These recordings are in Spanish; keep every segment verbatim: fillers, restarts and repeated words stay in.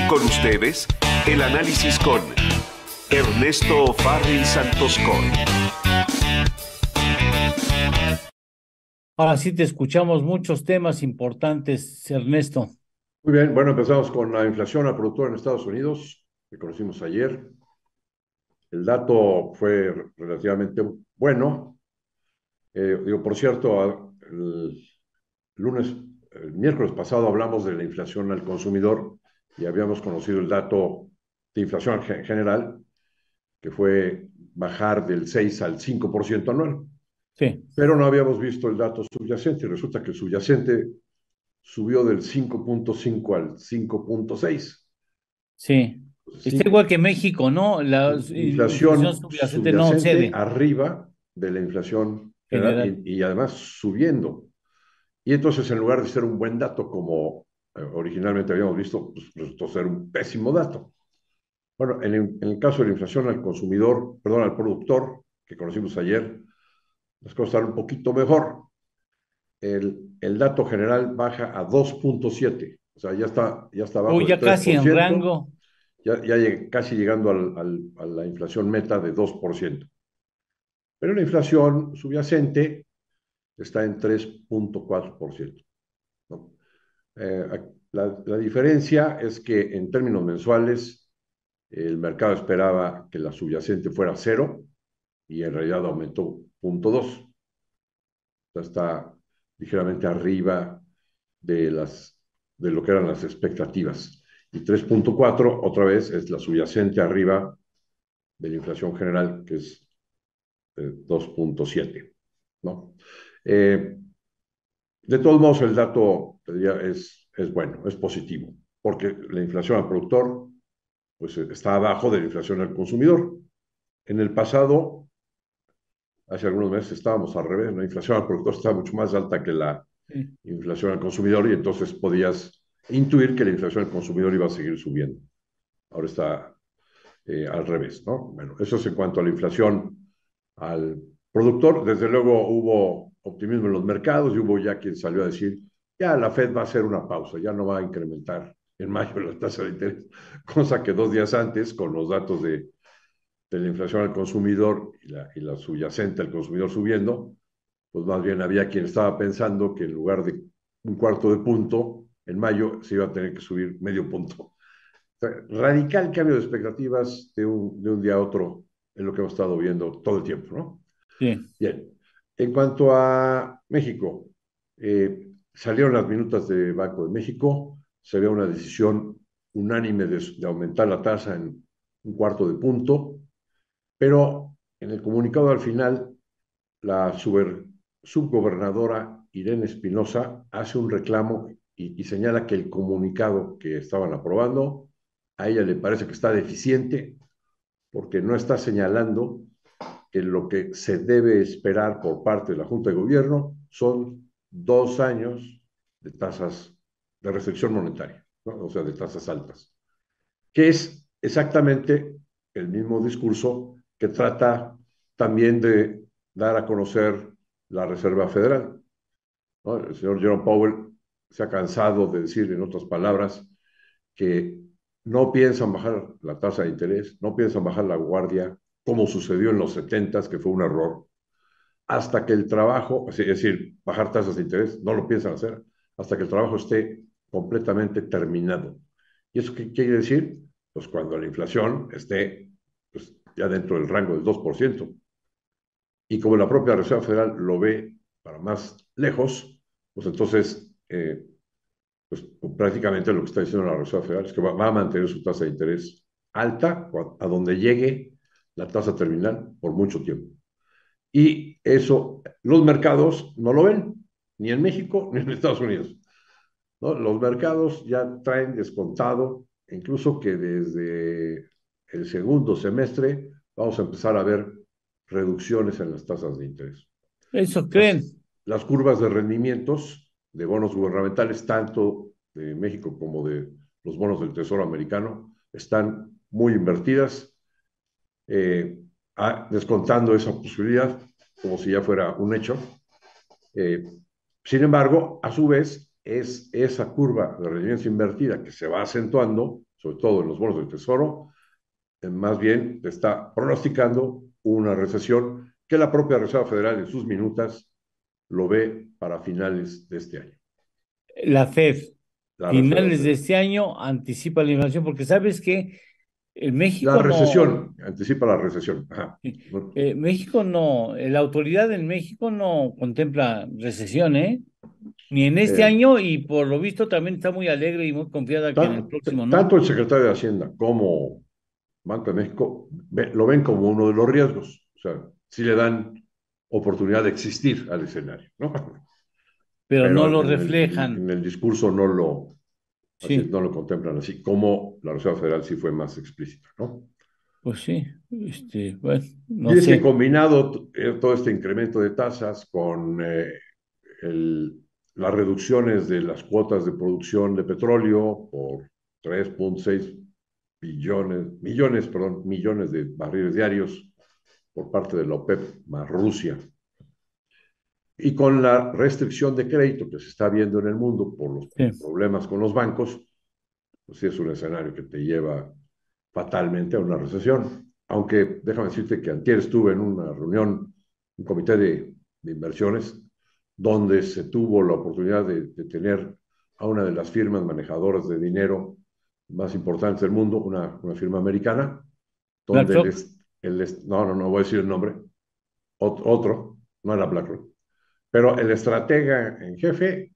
Con ustedes, el análisis con Ernesto Farril Santoscón. Ahora sí te escuchamos muchos temas importantes, Ernesto. Muy bien, bueno, empezamos con la inflación al productor en Estados Unidos, que conocimos ayer. El dato fue relativamente bueno. Eh, digo, por cierto, el lunes, el miércoles pasado hablamos de la inflación al consumidor y habíamos conocido el dato de inflación general, que fue bajar del seis al cinco por ciento anual. Sí, Pero no habíamos visto el dato subyacente y resulta que el subyacente subió del cinco punto cinco al cinco punto seis. sí. Está Sí, igual que México, ¿no? La in- inflación inflación subyacente no subyacente cede, arriba de la inflación general general. y, y además subiendo. Y entonces, en lugar de ser un buen dato como eh, originalmente habíamos visto, pues resultó ser un pésimo dato. Bueno, en, el- en el caso de la inflación al consumidor, perdón, al productor, que conocimos ayer, las cosas están un poquito mejor. El, el dato general baja a dos punto siete, o sea, ya está, ya está abajo Uy, del ya tres casi por en ciento, rango. ya, ya lleg- casi llegando al, al, a la inflación meta de dos por ciento. Pero la inflación subyacente está en tres punto cuatro por ciento, ¿no? Eh, la, la diferencia es que en términos mensuales el mercado esperaba que la subyacente fuera cero y en realidad aumentó cero punto dos. O sea, está ligeramente arriba de, las, de lo que eran las expectativas. Y tres punto cuatro, otra vez, es la subyacente arriba de la inflación general, que es eh, dos punto siete, ¿no? Eh, de todos modos, el dato es, es bueno, es positivo, porque la inflación al productor pues, está abajo de la inflación al consumidor. En el pasado, hace algunos meses, estábamos al revés, la inflación al productor estaba mucho más alta que la Sí. inflación al consumidor y entonces podías intuir que la inflación al consumidor iba a seguir subiendo. Ahora está eh, al revés, ¿no? Bueno, eso es en cuanto a la inflación al productor. Desde luego hubo optimismo en los mercados y hubo ya quien salió a decir, ya la Fed va a hacer una pausa, ya no va a incrementar en mayo la tasa de interés, cosa que dos días antes, con los datos de, de la inflación al consumidor y la, y la subyacente al consumidor subiendo, pues más bien había quien estaba pensando que en lugar de un cuarto de punto, en mayo se iba a tener que subir medio punto. O sea, radical cambio de expectativas de un, de un día a otro en lo que hemos estado viendo todo el tiempo, ¿no? Sí. Bien, en cuanto a México, eh, salieron las minutas de Banco de México, se ve una decisión unánime de, de aumentar la tasa en un cuarto de punto, pero en el comunicado al final la super, subgobernadora Irene Espinosa hace un reclamo y, y señala que el comunicado que estaban aprobando a ella le parece que está deficiente porque no está señalando que lo que se debe esperar por parte de la Junta de Gobierno son dos años de tasas de restricción monetaria, ¿no? O sea, de tasas altas, que es exactamente el mismo discurso que trata también de dar a conocer la Reserva Federal, ¿no? El señor Jerome Powell se ha cansado de decir, en otras palabras, que no piensan bajar la tasa de interés, no piensan bajar la guardia, como sucedió en los setentas, que fue un error, hasta que el trabajo, es decir, bajar tasas de interés, no lo piensan hacer, hasta que el trabajo esté completamente terminado. ¿Y eso qué quiere decir? Pues cuando la inflación esté pues, ya dentro del rango del dos por ciento. Y como la propia Reserva Federal lo ve para más lejos, pues entonces eh, pues prácticamente lo que está diciendo la Reserva Federal es que va, va a mantener su tasa de interés alta a donde llegue la tasa terminal por mucho tiempo. Y eso los mercados no lo ven, ni en México ni en Estados Unidos, ¿no? Los mercados ya traen descontado, incluso que desde el segundo semestre vamos a empezar a ver reducciones en las tasas de interés. Eso Las, creen. las curvas de rendimientos de bonos gubernamentales, tanto de México como de los bonos del Tesoro americano, están muy invertidas, eh, a, descontando esa posibilidad como si ya fuera un hecho. Eh, sin embargo, a su vez, es esa curva de rendimiento invertida que se va acentuando, sobre todo en los bonos del Tesoro, eh, más bien está pronosticando una recesión que la propia Reserva Federal en sus minutas lo ve para finales de este año, La Fed, la Reserva finales de Federal. este año, anticipa la inflación, porque sabes que en La México no, recesión, anticipa la recesión. Ajá. eh, México no, eh, la autoridad en México no contempla recesión, ¿eh? Ni en este Eh, año y por lo visto también está muy alegre y muy confiada que en el tan- próximo no. tanto el secretario de Hacienda como Banco de México ve- lo ven como uno de los riesgos. O sea, sí le dan oportunidad de existir al escenario, ¿no? Pero no Pero lo en el, en, reflejan. en el discurso no lo, así, Sí, no lo contemplan así, como la Reserva Federal sí fue más explícita, ¿no? pues sí, este, bueno, Y no es que sé. combinado eh, todo este incremento de tasas con eh, el, las reducciones de las cuotas de producción de petróleo por tres punto seis billones, millones, perdón, millones de barriles diarios por parte de la OPEP más Rusia, y con la restricción de crédito que se está viendo en el mundo por los Sí. problemas con los bancos, pues sí es un escenario que te lleva fatalmente a una recesión. Aunque déjame decirte que antier estuve en una reunión, un comité de, de inversiones, donde se tuvo la oportunidad de, de, tener a una de las firmas manejadoras de dinero más importantes del mundo, una, una firma americana, donde el, BlackRock, est, el est, no, no, no voy a decir el nombre, ot, otro, no era BlackRock, pero el estratega en jefe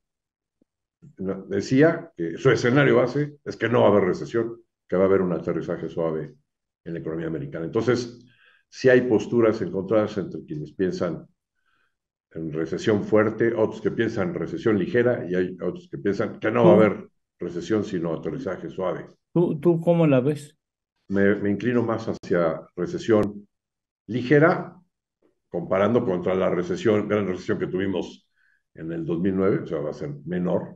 decía que su escenario base es que no va a haber recesión, que va a haber un aterrizaje suave en la economía americana. Entonces, sí hay posturas encontradas entre quienes piensan en recesión fuerte, otros que piensan en recesión ligera y hay otros que piensan que no va a ¿tú, haber recesión sino aterrizaje suave. tú, tú cómo la ves? Me, me inclino más hacia recesión ligera comparando contra la recesión, gran recesión que tuvimos en el dos mil nueve, o sea, va a ser menor,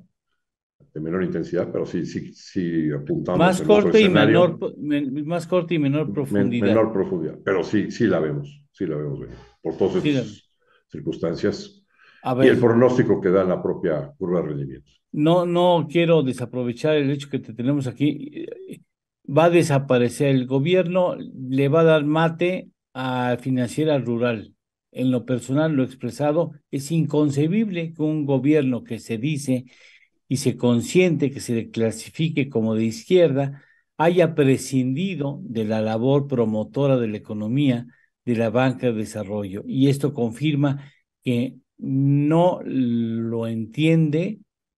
de menor intensidad, pero sí, sí, sí apuntamos Más en otro corte y menor, escenario, po- men- más corte y menor men, profundidad. menor profundidad, pero sí, sí la vemos, sí la vemos venir, por todas Sí, la- estas circunstancias a y el ver, pronóstico que da la propia curva de rendimientos. no, no quiero desaprovechar el hecho que te tenemos aquí. eh, Va a desaparecer el gobierno, le va a dar mate a Financiera Rural. En lo personal, lo expresado, es inconcebible que un gobierno que se dice y se consiente que se le clasifique como de izquierda, haya prescindido de la labor promotora de la economía de la banca de desarrollo. Y esto confirma que no lo entiende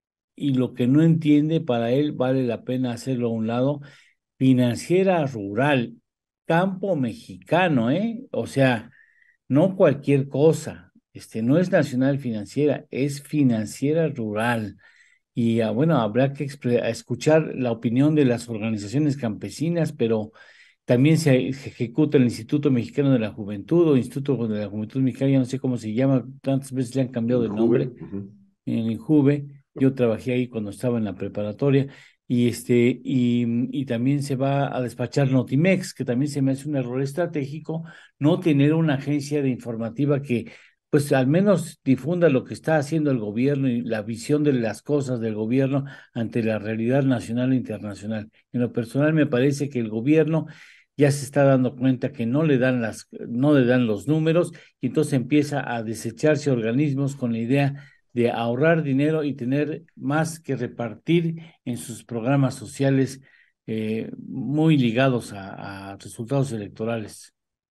y lo que no entiende para él vale la pena hacerlo a un lado. Financiera Rural, campo mexicano, ¿eh? O sea, no cualquier cosa. Este no es Nacional Financiera, es Financiera Rural. Y ah, bueno, habrá que expre- a escuchar la opinión de las organizaciones campesinas, pero también se, se ejecuta el Instituto Mexicano de la Juventud o Instituto de la Juventud Mexicana, ya no sé cómo se llama, tantas veces le han cambiado de Injuve, nombre, uh -huh. en el INJUVE. Yo trabajé ahí cuando estaba en la preparatoria y este y, y también se va a despachar Notimex, que también se me hace un error estratégico no tener una agencia de informativa que pues al menos difunda lo que está haciendo el gobierno y la visión de las cosas del gobierno ante la realidad nacional e internacional. En lo personal me parece que el gobierno ya se está dando cuenta que no le dan las no le dan los números y entonces empieza a desecharse organismos con la idea de ahorrar dinero y tener más que repartir en sus programas sociales eh, muy ligados a, a resultados electorales.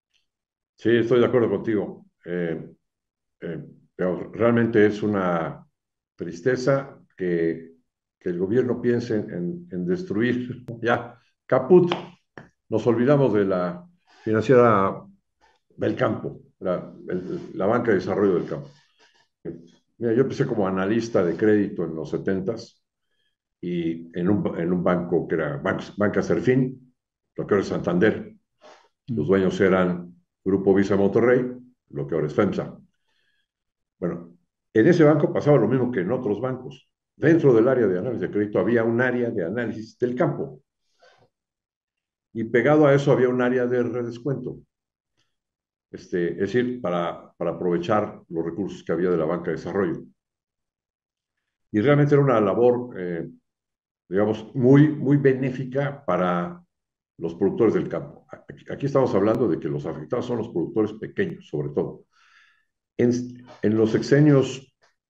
Sí, estoy de acuerdo contigo. Eh, eh, pero realmente es una tristeza que, que el gobierno piense en, en destruir ya, caput. Nos olvidamos de la financiera del campo, la, el, la banca de desarrollo del campo. Mira, yo empecé como analista de crédito en los setentas y en un, en un banco que era Banca, Banca Serfín, lo que ahora es Santander. Los Mm. dueños eran Grupo Visa Monterrey, lo que ahora es FEMSA. Bueno, en ese banco pasaba lo mismo que en otros bancos. Dentro del área de análisis de crédito había un área de análisis del campo y pegado a eso había un área de redescuento. Este, es decir, para, para aprovechar los recursos que había de la banca de desarrollo. Y realmente era una labor eh, digamos, muy, muy benéfica para los productores del campo. Aquí, aquí estamos hablando de que los afectados son los productores pequeños, sobre todo. En, en los sexenios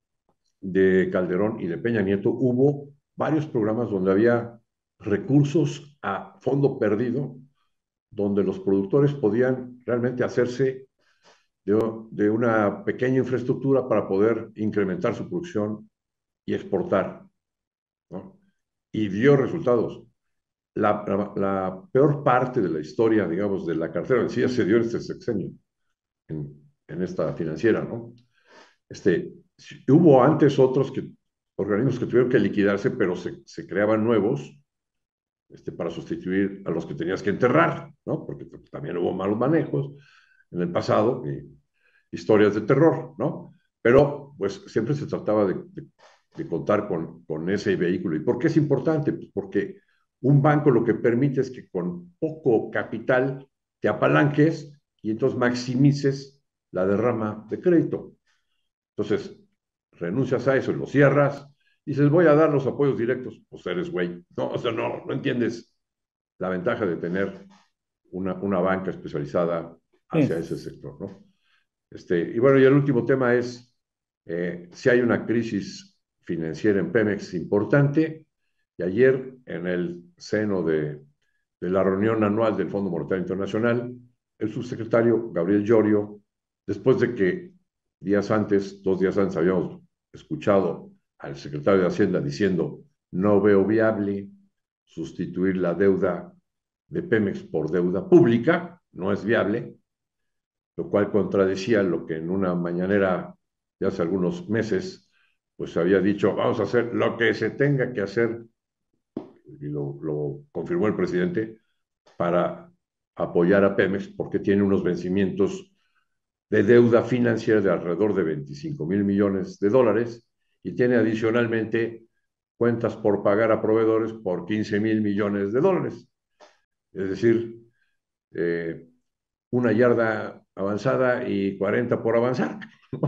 de Calderón y de Peña Nieto hubo varios programas donde había recursos a fondo perdido, donde los productores podían realmente hacerse de, de una pequeña infraestructura para poder incrementar su producción y exportar, ¿no? Y dio resultados. La, la, la, peor parte de la historia, digamos, de la cartera vencida se dio en este sexenio, en, en esta financiera, ¿no? Este, hubo antes otros que, organismos que tuvieron que liquidarse, pero se, se creaban nuevos este, para sustituir a los que tenías que enterrar, ¿no? Porque también hubo malos manejos en el pasado y historias de terror, ¿no? Pero, pues, siempre se trataba de, de, de contar con, con ese vehículo. ¿Y por qué es importante? Pues porque un banco lo que permite es que con poco capital te apalanques y entonces maximices la derrama de crédito. Entonces, renuncias a eso, lo cierras, y dices, voy a dar los apoyos directos, pues eres güey. No, o sea, no, no entiendes la ventaja de tener una, una banca especializada hacia Sí. ese sector, ¿no? Este, y bueno, y el último tema es, eh, si hay una crisis financiera en Pemex importante, y ayer en el seno de, de la reunión anual del Fondo Monetario Internacional, el subsecretario Gabriel Llorio, después de que días antes, dos días antes, habíamos escuchado al secretario de Hacienda diciendo, no veo viable sustituir la deuda de Pemex por deuda pública, no es viable, lo cual contradecía lo que en una mañanera de hace algunos meses, pues se había dicho, vamos a hacer lo que se tenga que hacer, y lo, lo confirmó el presidente, para apoyar a Pemex, porque tiene unos vencimientos de deuda financiera de alrededor de veinticinco mil millones de dólares y tiene adicionalmente cuentas por pagar a proveedores por quince mil millones de dólares. Es decir, eh, una yarda avanzada y cuarenta por avanzar.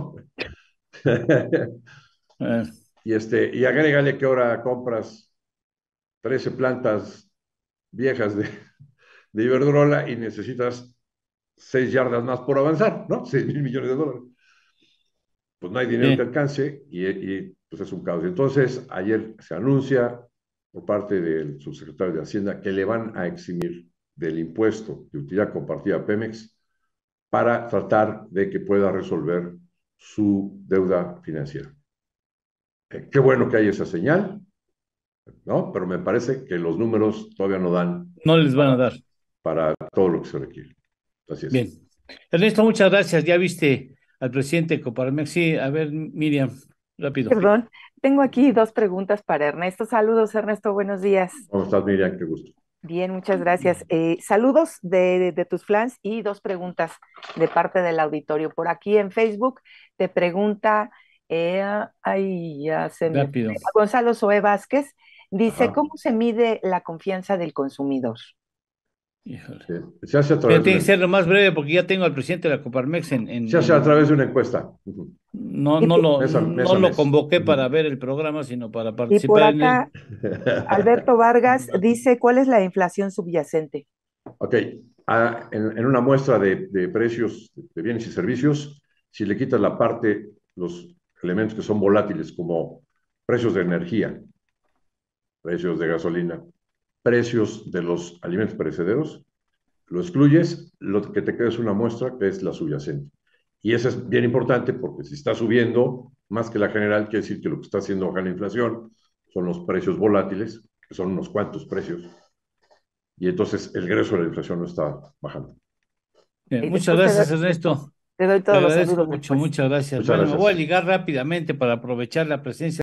Eh, y, este, y agrégale que ahora compras trece plantas viejas de, de Iberdrola y necesitas seis yardas más por avanzar, ¿no? seis mil millones de dólares. Pues no hay dinero que sí. alcance y, y pues es un caos. Entonces, ayer se anuncia por parte del subsecretario de Hacienda que le van a eximir del impuesto de utilidad compartida a Pemex para tratar de que pueda resolver su deuda financiera. Eh, qué bueno que hay esa señal, ¿no? Pero me parece que los números todavía no dan No les van a para, dar. para todo lo que se requiere. Así es. Bien. Ernesto, muchas gracias. Ya viste al presidente de Coparmex. Sí, a ver, Miriam, rápido. Perdón, tengo aquí dos preguntas para Ernesto. Saludos, Ernesto, buenos días. ¿Cómo estás, Miriam? Qué gusto. Bien, muchas gracias. Eh, saludos de, de, de tus fans y dos preguntas de parte del auditorio. Por aquí en Facebook te pregunta, eh, ay, ya se me Rápido. fue, Gonzalo Zoé Vázquez, dice, Ajá. ¿cómo se mide la confianza del consumidor? Híjole. Eh, Se hace a Mira, través de tiene que una, ser lo más breve porque ya tengo al presidente de la Coparmex en, en, se hace a en- través de una encuesta. Uh-huh. no, Y, no pi- lo, Mes a, mes no a lo mes. convoqué para Uh-huh. ver el programa, sino para y por participar en él. acá, Alberto Vargas dice, ¿cuál es la inflación subyacente? Ok, ah, en, en una muestra de, de precios de bienes y servicios, si le quitas la parte, los elementos que son volátiles, como precios de energía, precios de gasolina, precios de los alimentos perecederos, lo excluyes, lo que te queda es una muestra que es la subyacente. Y eso es bien importante porque si está subiendo más que la general, quiere decir que lo que está haciendo bajar la inflación son los precios volátiles, que son unos cuantos precios, y entonces el grueso de la inflación no está bajando. Bien, Y muchas después te doy, gracias, Ernesto. te doy Te todos los agradezco saludos mucho, después. muchas gracias. Muchas Bueno, me voy a gracias. ligar rápidamente para aprovechar la presencia